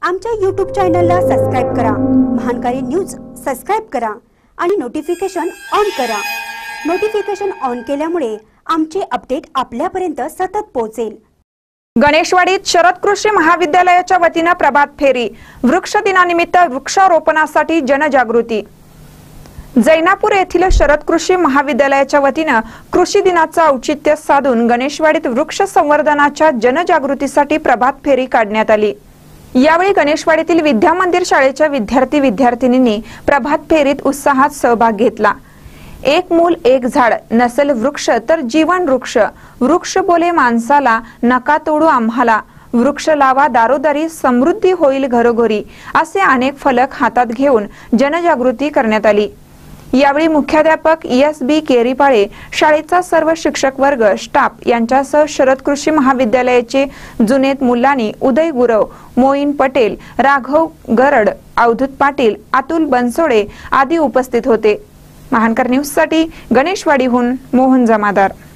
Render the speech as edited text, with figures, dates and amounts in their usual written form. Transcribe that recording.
आमच्या YouTube चॅनलला subscribe करा, महानकारी न्यूज सबस्क्राइब करा आणि नोटिफिकेशन ऑन करा। नोटिफिकेशन ऑन केल्यामुळे आमचे अपडेट आपल्यापर्यंत सतत पोहोचेल। गणेशवाडीत शरद कृषी महाविद्यालयाच्या वतीने प्रभात फेरी, वृक्ष दिनानिमित्त वृक्षारोपणासाठी जनजागृती। जैनापूर येथील शरद कृषी महाविद्यालयाच्या वतीने कृषी दिनाचे औचित्य साधून गणेशवाडीत वृक्ष संवर्धनाच्या जनजागृतीसाठी प्रभात फेरी काढण्यात आली। यावेळी गणेशवाडीतील विद्या मंदिर शाळेच्या विद्यार्थी-विद्यार्थिनींनी प्रभात फेरीत उत्साहात सहभाग घेतला। एक मूल एक झाड, नसेल वृक्ष तर जीवन वृक्ष, वृक्ष बोले माणसाला नका तोडू आम्हाला, वृक्ष लावा दारोदारी समृद्धी होईल घरोघरी, असे अनेक फलक हातात घेऊन जनजागृती करण्यात आली। यावेळी मुख्याध्यापक ESB केरीपाळे, शाळेचा सर्व शिक्षक वर्ग, स्टाफ यांच्यासह शरद कृषी महाविद्यालयाचे जुनेद मुलानी, उदय गुरव, मोईन पटेल, राघव गरड, अवधूत पाटील, अतुल बनसोडे आदी उपस्थित होते। महानकर न्यूज साठी गणेशवाडीहून मोहन जमादार।